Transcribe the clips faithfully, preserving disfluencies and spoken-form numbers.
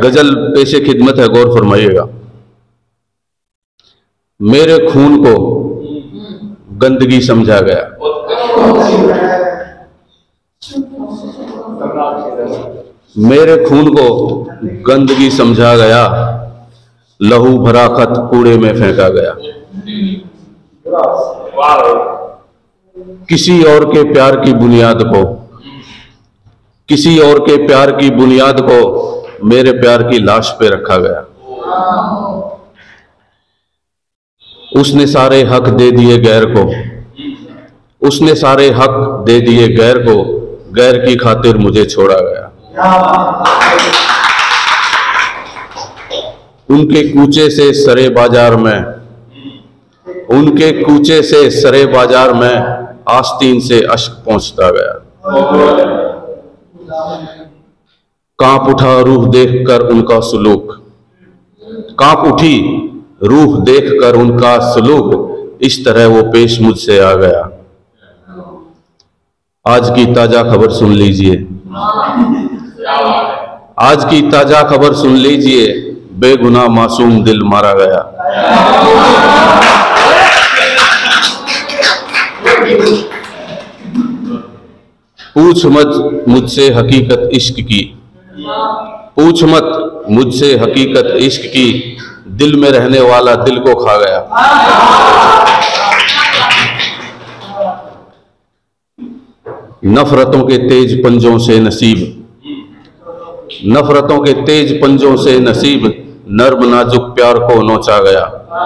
गजल पेशे खिदमत है, गौर फरमाइएगा। मेरे खून को गंदगी समझा गया, मेरे खून को गंदगी समझा गया, लहू भरा खत कूड़े में फेंका गया। किसी और के प्यार की बुनियाद को, किसी और के प्यार की बुनियाद को मेरे प्यार की लाश पे रखा गया। उसने सारे हक दे दिए गैर को, उसने सारे हक दे दिए गैर को, गैर की खातिर मुझे छोड़ा गया। उनके कूचे से सरे बाजार में, उनके कूचे से सरे बाजार में आस्तीन से अश्क पहुंचता गया। कांप उठा रूह देखकर उनका सुलूक, कांप उठी रूह देखकर उनका सलूक, इस तरह वो पेश मुझसे आ गया। आज की ताजा खबर सुन लीजिए, आज की ताजा खबर सुन लीजिए, बेगुनाह मासूम दिल मारा गया। पूछ मत मुझसे हकीकत इश्क की, पूछ मत मुझसे हकीकत इश्क की, दिल में रहने वाला दिल को खा गया। नफरतों के तेज पंजों से नसीब, नफरतों के तेज पंजों से नसीब, नर्म नाजुक प्यार को नोचा गया।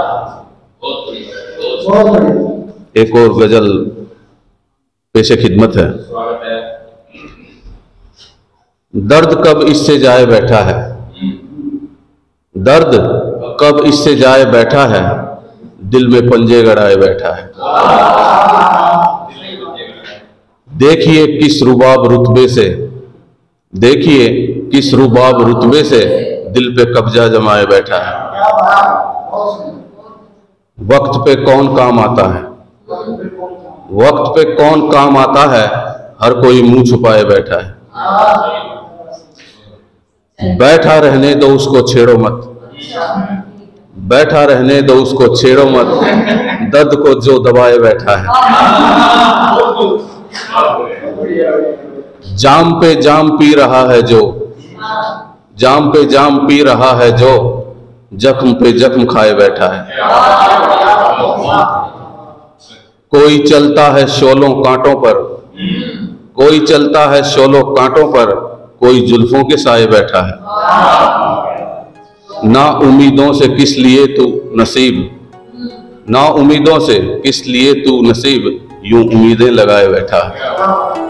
एक और गजल पेशे खिदमत है। दर्द कब इससे जाए बैठा है, दर्द कब इससे जाए बैठा है, दिल में पंजे गड़ाए बैठा है। देखिए किस रुबाब रुतबे से, देखिए किस रुबाब रुतबे से, दिल पे कब्जा जमाए बैठा है। वक्त पे कौन काम आता है, वक्त पे कौन काम आता है, हर कोई मुंह छुपाए बैठा है। बैठा रहने दो उसको छेड़ो मत, बैठा रहने दो उसको छेड़ो मत, दर्द को जो दबाए बैठा है। जाम पे जाम पी रहा है जो, जाम पे जाम पी रहा है जो, जख्म पे जख्म खाए बैठा है। कोई चलता है शोलों कांटों पर, कोई चलता है शोलों कांटों पर, कोई जुल्फों के साए बैठा है। ना उम्मीदों से किस लिए तू नसीब, ना उम्मीदों से किस लिए तू नसीब, यूं उम्मीदें लगाए बैठा है।